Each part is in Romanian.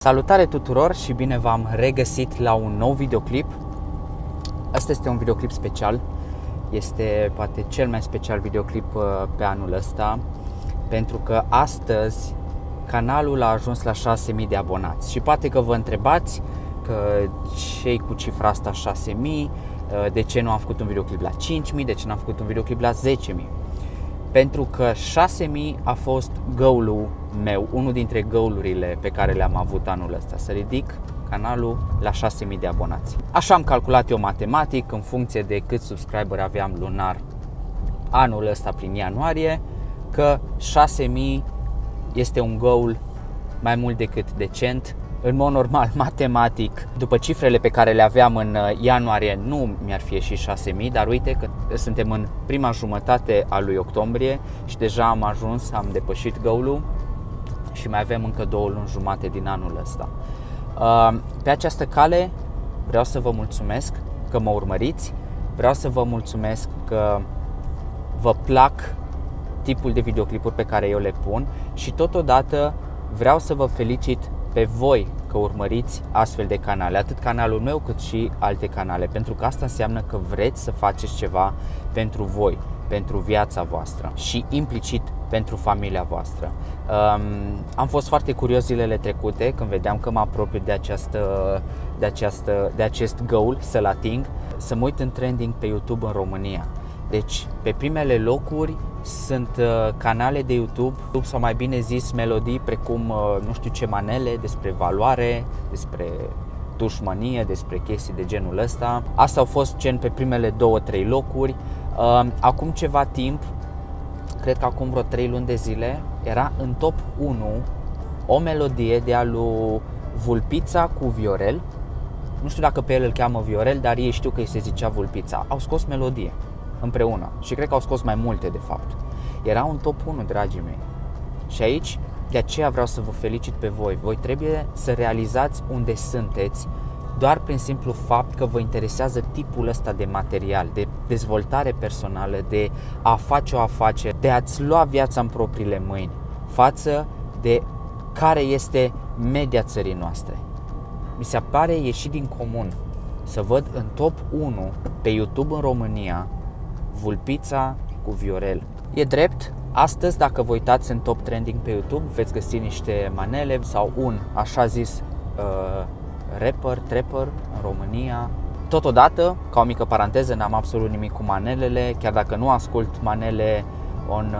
Salutare tuturor și bine v-am regăsit la un nou videoclip. Asta este un videoclip special. Este poate cel mai special videoclip pe anul ăsta, pentru că astăzi canalul a ajuns la 6.000 de abonați. Și poate că vă întrebați că ce-i cu cifra asta 6.000, de ce nu am făcut un videoclip la 5.000, de ce n-am făcut un videoclip la 10.000. Pentru că 6.000 a fost goal-ul meu, unul dintre goal-urile pe care le-am avut anul ăsta, să ridic canalul la 6.000 de abonați. Așa am calculat eu matematic, în funcție de cât subscriberi aveam lunar anul ăsta prin ianuarie, că 6.000 este un goal mai mult decât decent. În mod normal, matematic, după cifrele pe care le aveam în ianuarie, nu mi-ar fi ieșit 6.000, dar uite că suntem în prima jumătate a lui octombrie și deja am depășit goal-ul și mai avem încă 2 luni jumate din anul ăsta. Pe această cale vreau să vă mulțumesc că mă urmăriți, vreau să vă mulțumesc că vă plac tipul de videoclipuri pe care eu le pun și totodată vreau să vă felicit pe voi că urmăriți astfel de canale, atât canalul meu cât și alte canale, pentru că asta înseamnă că vreți să faceți ceva pentru voi, pentru viața voastră și implicit pentru familia voastră. Am fost foarte curios zilele trecute când vedeam că mă apropiu de acest goal, să-l ating, să mă uit în trending pe YouTube în România. Deci, pe primele locuri sunt canale de YouTube, sau mai bine zis melodii precum, nu știu ce manele, despre valoare, despre dușmănie, despre chestii de genul ăsta. Astea au fost gen pe primele 2-3 locuri. Acum ceva timp, cred că acum vreo 3 luni de zile, era în top 1 o melodie de a lui Vulpița cu Viorel. Nu știu dacă pe el îl cheamă Viorel, dar ei știu că îi se zicea Vulpița. Au scos melodie împreună și cred că au scos mai multe de fapt. Era un top 1, dragii mei. Și aici, de aceea vreau să vă felicit pe voi. Voi trebuie să realizați unde sunteți doar prin simplu fapt că vă interesează tipul ăsta de material, de dezvoltare personală, de a face o afacere, de a-ți lua viața în propriile mâini față de care este media țării noastre. Mi se pare ieșit din comun să văd în top 1 pe YouTube în România Vulpița cu Viorel. E drept, astăzi dacă vă uitați în top trending pe YouTube veți găsi niște manele sau un așa zis trapper în România. Totodată, ca o mică paranteză, n-am absolut nimic cu manelele, chiar dacă nu ascult manele on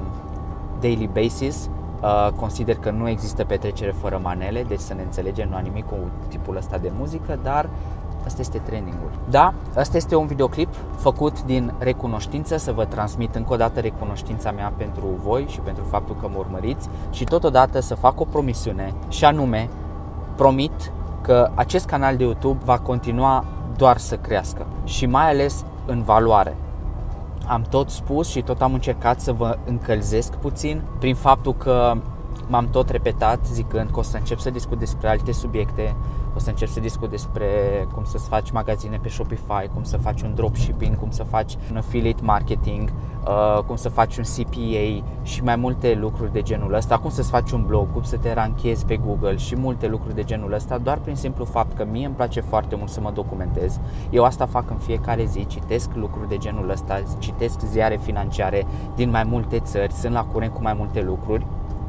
daily basis, consider că nu există petrecere fără manele, deci să ne înțelegem, nu am nimic cu tipul ăsta de muzică, dar asta este trending-ul. Da, asta este un videoclip făcut din recunoștință, să vă transmit încă o dată recunoștința mea pentru voi și pentru faptul că mă urmăriți și totodată să fac o promisiune și anume, promit că acest canal de YouTube va continua doar să crească și mai ales în valoare. Am tot spus și tot am încercat să vă încălzesc puțin prin faptul că m-am tot repetat zicând că o să încep să discut despre alte subiecte, o să încep să discut despre cum să-ți faci magazine pe Shopify, cum să faci un dropshipping, cum să faci un affiliate marketing, cum să faci un CPA și mai multe lucruri de genul ăsta, cum să-ți faci un blog, cum să te ranchezi pe Google și multe lucruri de genul ăsta, doar prin simplu fapt că mie îmi place foarte mult să mă documentez. Eu asta fac în fiecare zi, citesc lucruri de genul ăsta, citesc ziare financiare din mai multe țări, sunt la curent cu mai multe lucruri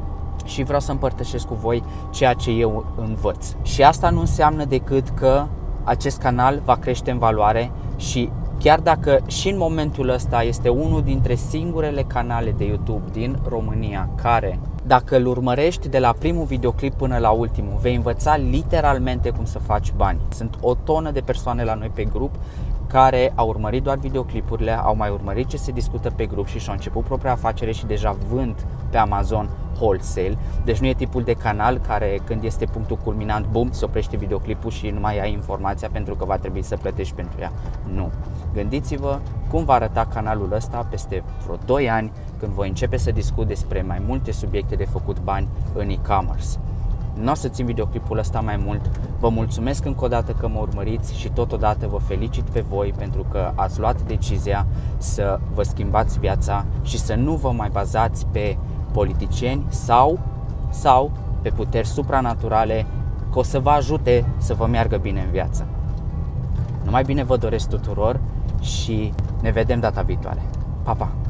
și vreau să împărtășesc cu voi ceea ce eu învăț. Și asta nu înseamnă decât că acest canal va crește în valoare și chiar dacă și în momentul ăsta este unul dintre singurele canale de YouTube din România care, dacă îl urmărești de la primul videoclip până la ultimul, vei învăța literalmente cum să faci bani. Sunt o tonă de persoane la noi pe grup care au urmărit doar videoclipurile, au mai urmărit ce se discută pe grup și și-au început propria afacere și deja vând pe Amazon wholesale. Deci nu e tipul de canal care când este punctul culminant, bum, se oprește videoclipul și nu mai ai informația pentru că va trebui să plătești pentru ea. Nu. Gândiți-vă cum va arăta canalul ăsta peste vreo 2 ani când voi începe să discut despre mai multe subiecte de făcut bani în e-commerce. Nu o să țin videoclipul ăsta mai mult. Vă mulțumesc încă o dată că mă urmăriți și totodată vă felicit pe voi pentru că ați luat decizia să vă schimbați viața și să nu vă mai bazați pe politicieni sau pe puteri supranaturale că o să vă ajute să vă meargă bine în viață. Numai bine vă doresc tuturor și ne vedem data viitoare. Pa, pa!